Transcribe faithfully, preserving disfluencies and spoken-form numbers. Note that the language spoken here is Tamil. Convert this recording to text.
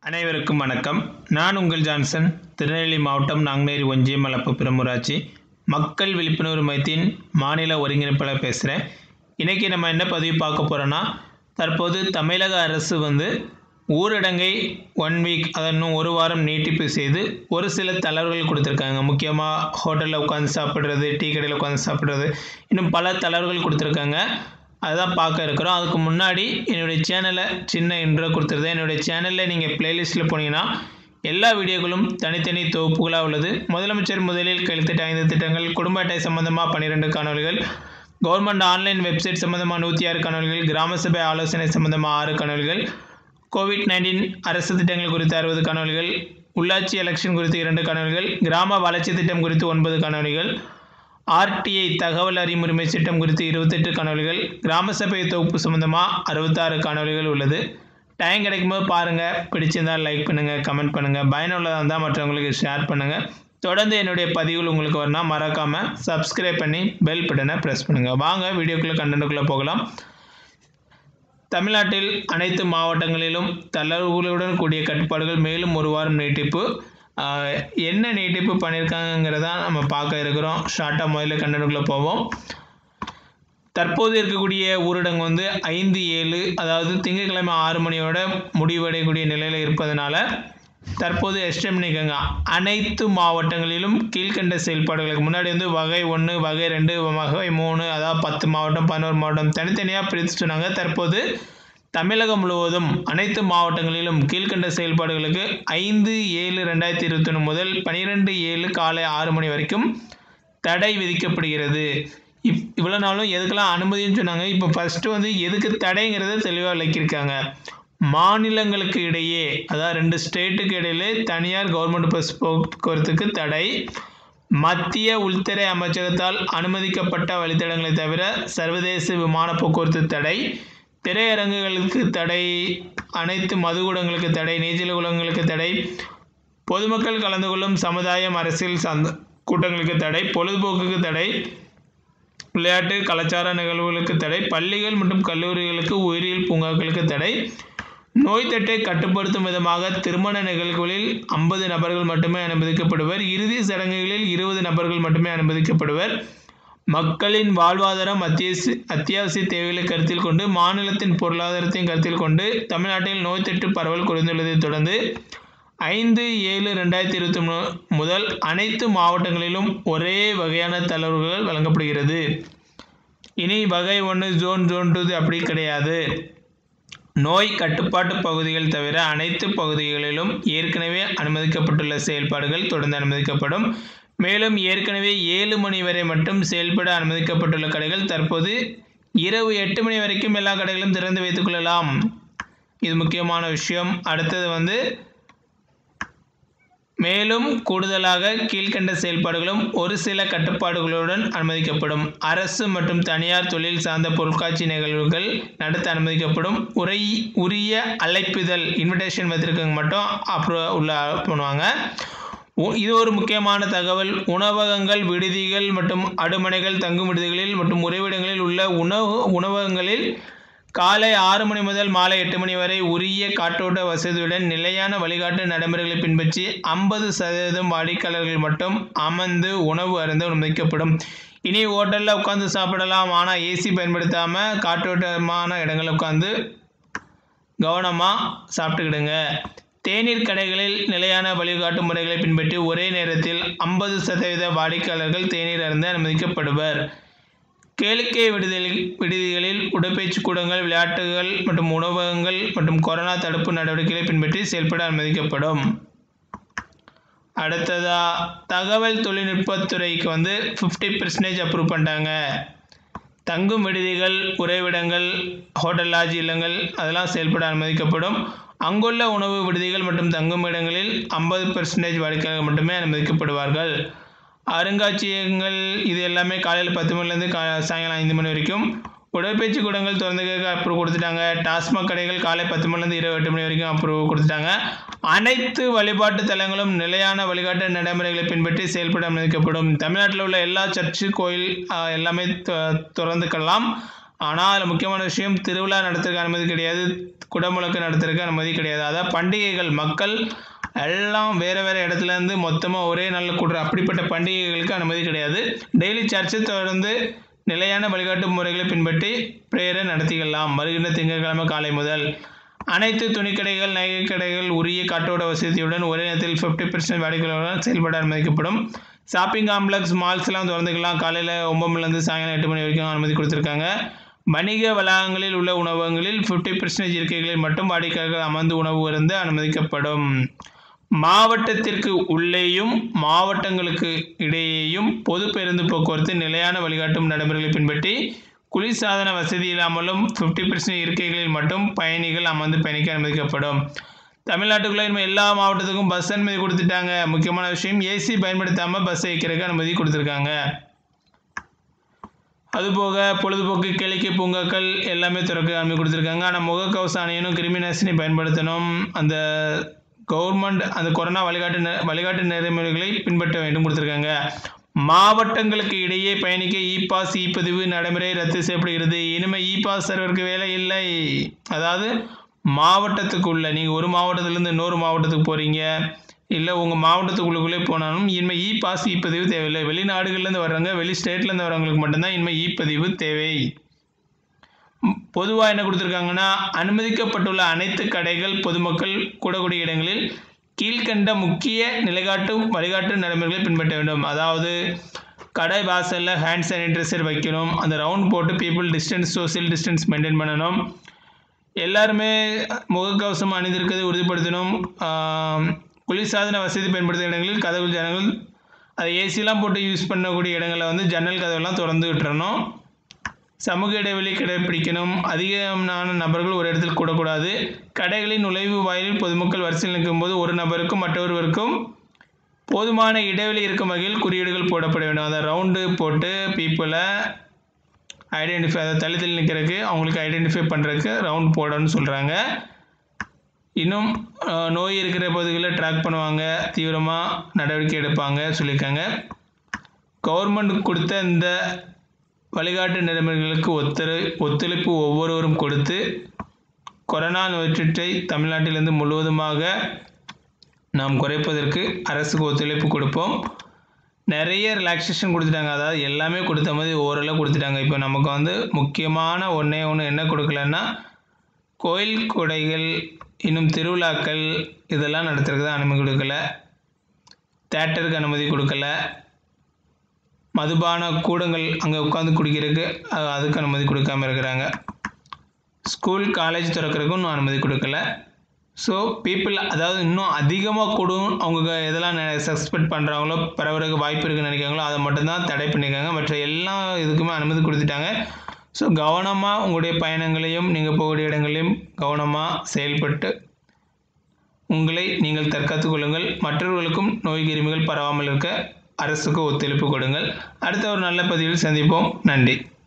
அனைவருக்கும் வணக்கம். நான் உங்கள் ஜான்சன். திருநெல்வேலி மாவட்டம் நாங்குநேரி ஒன்றியம் மலப்பு பிரமுராட்சி மக்கள் விழிப்புணர்வு மையத்தின் மாநில ஒருங்கிணைப்பாளர் பேசுகிறேன். இன்றைக்கி நம்ம என்ன பதிவு பார்க்க போகிறோன்னா, தற்போது தமிழக அரசு வந்து ஊரடங்கை ஒன் வீக் அதை இன்னும் ஒரு வாரம் நீட்டிப்பு செய்து ஒரு சில தளர்வுகள் கொடுத்துருக்காங்க. முக்கியமாக ஹோட்டலில் உட்காந்து சாப்பிட்றது, டீ கடையில் உட்காந்து சாப்பிட்றது, இன்னும் பல தளர்வுகள் கொடுத்துருக்காங்க. அதுதான் பார்க்க இருக்கிறோம். அதுக்கு முன்னாடி என்னுடைய சேனலை சின்ன இன்ட்ரோ கொடுத்துருந்தேன். என்னுடைய சேனலில் நீங்கள் ப்ளேலிஸ்ட்டில் போனீங்கன்னா எல்லா வீடியோக்களும் தனித்தனி தொகுப்புகளாக உள்ளது. முதலமைச்சர் முதலில் கையெழுத்திட்ட ஐந்து திட்டங்கள், குடும்ப அட்டை சம்பந்தமாக பன்னிரெண்டு காணொலிகள், கவர்மெண்ட் ஆன்லைன் வெப்சைட் சம்பந்தமாக நூற்றி ஆறு காணொலிகள், கிராம சபை ஆலோசனை சம்பந்தமாக ஆறு காணொலிகள், கோவிட் நைன்டீன் அரசு திட்டங்கள் குறித்து அறுபது காணொலிகள், உள்ளாட்சி எலெக்ஷன் குறித்து இரண்டு காணொலிகள், கிராம வளர்ச்சி திட்டம் குறித்து ஒன்பது காணொலிகள், ஆர்டிஐ தகவல் அறிமுரிமை சட்டம் குறித்து இருபத்தெட்டு காணொலிகள், கிராம சபை தொகுப்பு சம்பந்தமாக அறுபத்தாறு காணொலிகள் உள்ளது. டைம் கிடைக்கும்போது பாருங்கள். பிடிச்சிருந்தால் லைக் பண்ணுங்கள், கமெண்ட் பண்ணுங்கள். பயனுள்ளதாக இருந்தால் மற்றவங்களுக்கு ஷேர் பண்ணுங்கள். தொடர்ந்து என்னுடைய பதிவுகள் உங்களுக்கு வரணும். மறக்காமல் சப்ஸ்கிரைப் பண்ணி பெல் பட்டனை ப்ரெஸ் பண்ணுங்கள். வாங்க வீடியோக்குள்ளே கண்டென்ட்டுக்குள்ளே போகலாம். தமிழ்நாட்டில் அனைத்து மாவட்டங்களிலும் தளர்வுகளுடன் கூடிய கட்டுப்பாடுகள் மேலும் ஒரு வாரம் நீட்டிப்பு. என்ன நீட்டிப்பு பண்ணியிருக்காங்கிறத நம்ம பார்க்க இருக்கிறோம். ஷார்ட்டாக முதல்ல கண்டென்ட்டுக்குள்ளே போவோம். தற்போது இருக்கக்கூடிய ஊரடங்கு வந்து ஐந்து ஏழு அதாவது திங்கட்கிழமை ஆறு மணியோட முடிவடையக்கூடிய நிலையில் இருப்பதனால தற்போது எக்ஸ்டெண்ட் பண்ணிக்கோங்க. அனைத்து மாவட்டங்களிலும் கீழ்கண்ட செயல்பாடுகளுக்கு முன்னாடி வந்து வகை ஒன்று, வகை ரெண்டு, வகை மூணு, அதாவது பத்து மாவட்டம், பதினோரு மாவட்டம் தனித்தனியாக பிரித்து சொன்னாங்க. தற்போது தமிழகம் முழுவதும் அனைத்து மாவட்டங்களிலும் கீழ்கண்ட செயல்பாடுகளுக்கு ஐந்து ஏழு ரெண்டாயிரத்தி இருபத்தி ஒன்று முதல் பன்னிரெண்டு ஏழு காலை ஆறு மணி வரைக்கும் தடை விதிக்கப்படுகிறது. இப் இவ்வளோ நாளும் எதுக்கெல்லாம் அனுமதின்னு சொன்னாங்க. இப்போ ஃபஸ்ட்டு வந்து எதுக்கு தடைங்கிறத தெளிவாக விளக்கியிருக்காங்க. மாநிலங்களுக்கு இடையே, அதாவது ரெண்டு ஸ்டேட்டுக்கு இடையிலே தனியார் கவர்மெண்ட் பஸ் போக்குவரத்துக்கு தடை, மத்திய உள்துறை அமைச்சகத்தால் அனுமதிக்கப்பட்ட வழித்தடங்களை தவிர சர்வதேச விமான போக்குவரத்து தடை, திரையரங்குகளுக்கு தடை, அனைத்து மதுகுடங்களுக்கு தடை, நீச்சல் குளங்களுக்கு தடை, பொதுமக்கள் கலந்து கொள்ளும் சமுதாயம் அரசியல் சந்த கூட்டங்களுக்கு தடை, பொழுதுபோக்குக்கு தடை, விளையாட்டு கலாச்சார நிகழ்வுகளுக்கு தடை, பள்ளிகள் மற்றும் கல்லூரிகளுக்கு உயிரியல் பூங்காக்களுக்கு தடை, நோய் தொற்றை கட்டுப்படுத்தும் விதமாக திருமண நிகழ்வுகளில் ஐம்பது நபர்கள் மட்டுமே அனுமதிக்கப்படுவர், இறுதி சடங்குகளில் இருபது நபர்கள் மட்டுமே அனுமதிக்கப்படுவர், மக்களின் வாழ்வாதாரம் அத்தியாவசிய அத்தியாவசிய தேவைகளை கருத்தில் கொண்டு மாநிலத்தின் பொருளாதாரத்தையும் கருத்தில் கொண்டு தமிழ்நாட்டில் நோய் தொற்று பரவல் குறைந்துள்ளதை தொடர்ந்து ஐந்து ஏழு ரெண்டாயிரத்தி இருபத்தி மூணு முதல் அனைத்து மாவட்டங்களிலும் ஒரே வகையான தளர்வுகள் வழங்கப்படுகிறது. இனி வகை ஒன்று ஜோன் ஜோன் டூ அப்படி கிடையாது. நோய் கட்டுப்பாட்டு பகுதிகள் தவிர அனைத்து பகுதிகளிலும் ஏற்கனவே அனுமதிக்கப்பட்டுள்ள செயல்பாடுகள் தொடர்ந்து அனுமதிக்கப்படும். மேலும் ஏற்கனவே ஏழு மணி வரை மட்டும் செயல்பட அனுமதிக்கப்பட்டுள்ள கடைகள் தற்போது இரவு எட்டு மணி வரைக்கும் எல்லா கடைகளும் திறந்து வைத்துக் கொள்ளலாம். இது முக்கியமான விஷயம். அடுத்தது வந்து மேலும் கூடுதலாக கீழ்கண்ட செயல்பாடுகளும் ஒரு சில கட்டுப்பாடுகளுடன் அனுமதிக்கப்படும். அரசு மற்றும் தனியார் தொழில் சார்ந்த பொருட்காட்சி நிகழ்வுகள் நடத்த அனுமதிக்கப்படும். உரை உரிய அழைப்புதல் இன்விடேஷன் வைத்திருக்கவங்க மட்டும் அப்ரூவ் உள்ள பண்ணுவாங்க. இது ஒரு முக்கியமான தகவல். உணவகங்கள், விடுதிகள் மற்றும் அடுமனைகள், தங்கும் விடுதிகளில் மற்றும் உறைவிடங்களில் உள்ள உணவு உணவகங்களில் காலை ஆறு மணி முதல் மாலை எட்டு மணி வரை உரிய காற்றோட்ட வசதியுடன் நிலையான வழிகாட்டு நடைமுறைகளை பின்பற்றி ஐம்பது சதவீதம் வாடிக்கையாளர்கள் மட்டும் அமர்ந்து உணவு அருந்த அனுமதிக்கப்படும். இனி ஹோட்டலில் உட்காந்து சாப்பிடலாம், ஆனால் ஏசி பயன்படுத்தாமல் காற்றோட்டமான இடங்களில் உட்காந்து கவனமாக சாப்பிட்டுக்கிடுங்க. தேநீர் கடைகளில் நிலையான வழிகாட்டு முறைகளை பின்பற்றி ஒரே நேரத்தில் ஐம்பது சதவீத வாடிக்கையாளர்கள் தேநீர் அருந்த அனுமதிக்கப்படுவர். கேளிக்கை விடுதலை விடுதிகளில் உடற்பயிற்சி கூடங்கள், விளையாட்டுகள் மற்றும் உணவகங்கள் மற்றும் கொரோனா தடுப்பு நடவடிக்கைகளை பின்பற்றி செயல்பட அனுமதிக்கப்படும். அடுத்ததா தகவல் தொழில்நுட்பத்துறைக்கு வந்து ஃபிஃப்டி பர்சன்டேஜ் அப்ரூவ் பண்ணிட்டாங்க. தங்கும் விடுதிகள், உறைவிடங்கள், ஹோட்டல் லாட்ஜ் இல்லங்கள் அதெல்லாம் செயல்பட அனுமதிக்கப்படும். அங்குள்ள உணவு விடுதிகள் மற்றும் தங்கும் இடங்களில் ஐம்பது பர்சன்டேஜ் வாடிக்கையாளர்கள் மட்டுமே அனுமதிக்கப்படுவார்கள். அருங்காட்சியகங்கள் இது எல்லாமே காலையில் பத்து மணிலேருந்து கா சாயங்காலம் ஐந்து மணி வரைக்கும். உடற்பயிற்சி கூடங்கள் திறந்து அப்ரூவ் கொடுத்துட்டாங்க. டாஸ்மாக் கடைகள் காலை பத்து மணிலேருந்து இரவு எட்டு மணி வரைக்கும் அப்ரூவ் கொடுத்துட்டாங்க. அனைத்து வழிபாட்டு தலங்களும் நிலையான வழிகாட்டு நடைமுறைகளை பின்பற்றி செயல்பட அனுமதிக்கப்படும். தமிழ்நாட்டில் உள்ள எல்லா சர்ச்சு, கோயில் எல்லாமே திறந்துக்கலாம். ஆனால் அதில் முக்கியமான விஷயம் திருவிழா நடத்துறதுக்கு அனுமதி கிடையாது, குடமுழக்கு நடத்துறதுக்கு அனுமதி கிடையாது. அதாவது பண்டிகைகள் மக்கள் எல்லாம் வேறு வேறு இடத்துலேருந்து மொத்தமாக ஒரே நாளில் கூடுற அப்படிப்பட்ட பண்டிகைகளுக்கு அனுமதி கிடையாது. டெய்லி சர்ச்சை தொடர்ந்து நிலையான வழிகாட்டு முறைகளை பின்பற்றி பிரேயரை நடத்திக்கலாம். வருகின்ற திங்கட்கிழமை காலை முதல் அனைத்து துணிக்கடைகள், நகை கடைகள் உரிய காற்றோட வசதியுடன் ஒரே நேரத்தில் ஃபிஃப்டி பர்சன்ட் வாடிக்கையாளர்கள் செயல்பட அனுமதிக்கப்படும். ஷாப்பிங் காம்ப்ளெக்ஸ், மால்ஸ்லாம் திறந்துக்கலாம். காலையில் ஒன்பது மணிலேருந்து சாயங்காலம் எட்டு மணி வரைக்கும் அனுமதி கொடுத்துருக்காங்க. வணிக வளாகங்களில் உள்ள உணவகங்களில் ஃபிஃப்டி பர்சன்டேஜ் இருக்கைகளில் மட்டும் வாடிக்கையாளர்கள் அமர்ந்து உணவு அருந்த அனுமதிக்கப்படும். மாவட்டத்திற்கு உள்ளேயும் மாவட்டங்களுக்கு இடையேயும் பொது பேருந்து போக்குவரத்து நிலையான வழிகாட்டும் நடைமுறைகளை பின்பற்றி குளிர்சாதன வசதி இல்லாமலும் ஃபிஃப்டி பர்சன்ட் இருக்கைகளில் மட்டும் பயணிகள் அமர்ந்து பயணிக்க அனுமதிக்கப்படும். தமிழ்நாட்டுக்குள்ளே இனிமேல் எல்லா மாவட்டத்துக்கும் பஸ் அனுமதி கொடுத்துட்டாங்க. முக்கியமான விஷயம், ஏசி பயன்படுத்தாமல் பஸ் வைக்கிறதுக்கு அனுமதி கொடுத்துருக்காங்க. அதுபோக பொழுதுபோக்கு கேளிக்கை பூங்காக்கள் எல்லாமே திறக்க அனுமதி கொடுத்துருக்காங்க. ஆனால் முகக்கவசம் அணியணும், கிருமி நாசினி பயன்படுத்தணும், அந்த கவர்மெண்ட் அந்த கொரோனா வழிகாட்டு வழிகாட்டு நெறிமுறைகளை பின்பற்ற வேண்டும் கொடுத்துருக்காங்க. மாவட்டங்களுக்கு இடையே பயணிக்க இ பாஸ் இ பதிவு நடைமுறை ரத்து செய்யப்படுகிறது. இனிமேல் இ பாஸ் சர்வருக்கு வேலை இல்லை. அதாவது மாவட்டத்துக்குள்ளே நீங்கள் ஒரு மாவட்டத்திலேருந்து இன்னொரு மாவட்டத்துக்கு போகிறீங்க, இல்லை உங்கள் மாவட்டத்துக்குள்ளுக்குள்ளே போனாலும் இனிமேல் இ பாஸ் இ பதிவு தேவையில்லை. வெளிநாடுகள்லேருந்து வர்றவங்க, வெளி ஸ்டேட்லேருந்து வர்றவங்களுக்கு மட்டும்தான் இனிமேல் இ பதிவு தேவை. பொதுவாக என்ன கொடுத்துருக்காங்கன்னா, அனுமதிக்கப்பட்டுள்ள அனைத்து கடைகள், பொதுமக்கள் கூடக்கூடிய இடங்களில் கீழ்கண்ட முக்கிய நிலைகாட்டு வழிகாட்டு நடைமுறைகளை பின்பற்ற வேண்டும். அதாவது கடை வாசலில் ஹேண்ட் சானிடைசர் வைக்கணும், அந்த ரவுண்ட் போட்டு people distance, social distance maintain பண்ணணும், எல்லாருமே முகக்கவசம் அணிந்திருக்கிறதை உறுதிப்படுத்தணும். குளிர்சாதன வசதி பயன்படுத்துகிற இடங்களில் கதவு ஜன்னல்கள், அதை ஏசிலாம் போட்டு யூஸ் பண்ணக்கூடிய இடங்களில் வந்து ஜன்னல் கதவுலாம் திறந்து விட்டுறணும். சமூக இடைவெளி கடைபிடிக்கணும். அதிகமான நபர்கள் ஒரு இடத்தில் கூடக்கூடாது. கடைகளின் நுழைவு வாயிலில் பொதுமக்கள் வரிசையில் நிற்கும்போது ஒரு நபருக்கும் மற்றொருவருக்கும் போதுமான இடைவெளி இருக்கும் வகையில் குறியீடுகள் போடப்பட வேண்டும். அதை ரவுண்டு போட்டு பீப்புளை ஐடென்டிஃபை, அதை தள்ளி தள்ளி நிற்கிறதுக்கு அவங்களுக்கு ஐடென்டிஃபை பண்ணுறதுக்கு ரவுண்ட் போடணும்னு சொல்கிறாங்க. இன்னும் நோய் இருக்கிற பகுதிகளில் ட்ராக் பண்ணுவாங்க, தீவிரமாக நடவடிக்கை எடுப்பாங்க சொல்லியிருக்காங்க. கவர்மெண்ட் கொடுத்த இந்த வழிகாட்டு நடைமுறைகளுக்கு ஒத்துழை ஒத்துழைப்பு ஒவ்வொருவரும் கொடுத்து கொரோனா நோய் தொற்றை தமிழ்நாட்டிலிருந்து முழுவதுமாக நாம் குறைப்பதற்கு அரசுக்கு ஒத்துழைப்பு கொடுப்போம். நிறைய ரிலாக்ஸேஷன் கொடுத்துட்டாங்க, அதாவது எல்லாமே கொடுத்த மாதிரி ஓரளவு கொடுத்துட்டாங்க. இப்போ நமக்கு வந்து முக்கியமான ஒன்றே ஒன்று என்ன கொடுக்கலன்னா, கோயில் கொடைகள், இன்னும் திருவிழாக்கள் இதெல்லாம் நடத்துறதுக்கு தான் அனுமதி கொடுக்கல. தேட்டருக்கு அனுமதி கொடுக்கல. மதுபான கூடங்கள் அங்கே உட்காந்து குடிக்கிறதுக்கு அதுக்கு அனுமதி கொடுக்காமல் இருக்கிறாங்க. ஸ்கூல், காலேஜ் திறக்கிறதுக்கும் இன்னும் அனுமதி கொடுக்கல. ஸோ பீப்புள், அதாவது இன்னும் அதிகமாக கூடும் அவங்க எதெல்லாம் சஸ்பெக்ட் பண்ணுறாங்களோ, பரவறதுக்கு வாய்ப்பு இருக்குன்னு நினைக்கிறாங்களோ அதை மட்டும்தான் தடை பண்ணியிருக்காங்க. மற்ற எல்லா இதுக்குமே அனுமதி கொடுத்துட்டாங்க. ஸோ கவனமாக உங்களுடைய பயணங்களையும் நீங்கள் போகக்கூடிய இடங்களையும் கவனமாக செயல்பட்டு உங்களை நீங்கள் தற்காத்துக் கொள்ளுங்கள். மற்றவர்களுக்கும் நோய் கிருமிகள் பரவாமல் இருக்க அரசுக்கு ஒத்துழைப்பு கொடுங்கள். அடுத்த ஒரு நல்ல பதிவில் சந்திப்போம். நன்றி.